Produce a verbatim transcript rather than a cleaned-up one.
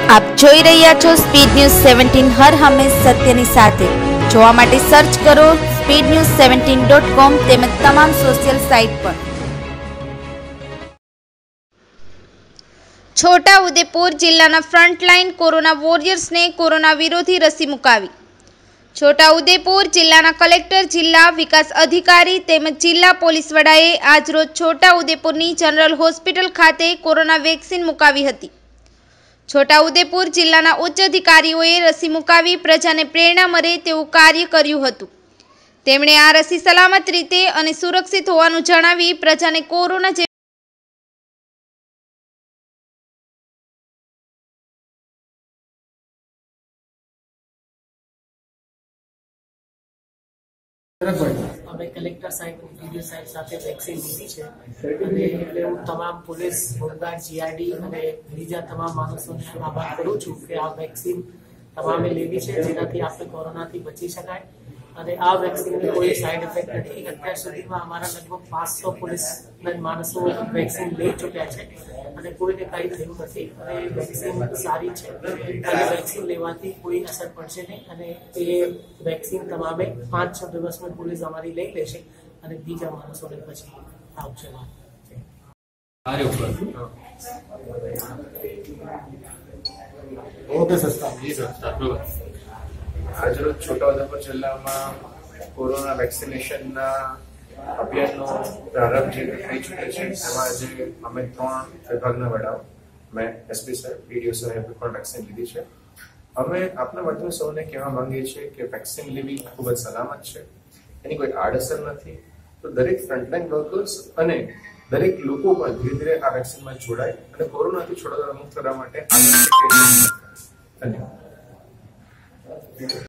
આપ જોઈ રહ્યા છો સ્પીડ ન્યૂઝ સેવન્ટીન, હર હંમેશ સત્યની સાથે। જોવા માટે સર્ચ કરો speed news seventeen dot com તેમજ તમામ સોશિયલ સાઇટ પર। છોટા ઉદેપુર જિલ્લાના ફ્રન્ટલાઇન કોરોના વોરિયર્સને કોરોના વિરોધી રસી મુકાવી। છોટા ઉદેપુર જિલ્લાના કલેક્ટર, જિલ્લા વિકાસ અધિકારી તેમજ જિલ્લા પોલીસ વડાએ આજરોજ છોટા ઉદેપુરની જનરલ હોસ્પિટલ ખાતે કોરોના વેક્સિન મુકાવી હતી। છોટા ઉદેપુર જિલ્લાના ઉચ્ચ અધિકારીઓએ રસી મુકાવી પ્રજાને પ્રેરણા મળે તેવું કાર્ય કર્યું હતું। તેમણે આ રસી સલામત રીતે અને સુરક્ષિત હોવાનું જણાવી પ્રજાને કોરોના જેવી અમે કલેક્ટર સાહેબ અને ડીડીઓ સાહેબ સાથે વેક્સિન લીધી છે અને એટલે હું તમામ પોલીસ, હોમગાર્ડ, જીઆરડી અને બીજા તમામ માણસોને આભાર કરું છું કે આ વેક્સિન તમામે લેવી છે જેનાથી આપણે કોરોનાથી બચી શકાય અને આ વેક્સિનની કોઈ સાઈડ ઇફેક્ટ નથી। અત્યાર સુધીમાં અમારા લગભગ પાંચસો પોલીસના માણસો વેક્સિન લઈ ચૂક્યા છે અને કોઈને કંઈ થયું નથી અને વેક્સિન સારી છે અને વેક્સિન લેવાથી કોઈ અસર પડશે નહીં અને એ વેક્સિન તમામે પાંચ છ દિવસમાં પોલીસ અમારી લઈ લેશે અને બીજા માણસોને પછી આવશે। ओके सस्ता जी सस्ता आज रोज छोटाउदेपुर जिला में कोरोना वेक्सिनेशन अभियान प्रारंभ जे थई चुक्यो छे। एमां जे अमे त्रण विभागना वडाओ मैं एसपी साहेब, डीडीओ साहेब पण वेक्सिन लीधी छे। अमे आपने बधु सौने कहेवा मांगीए छीए के वेक्सिन लेवी खूब ज सलामत छे, एनी कोई आड़असर નથી। तो दरेक फ्रंटलाइन वर्कर्स અને દરેક લોકો પણ ધીરે ધીરે આ વેક્સિનમાં જોડાય અને કોરોનાથી છોડાવવા મુક્ત કરવા માટે આગળ ધન્યવાદ।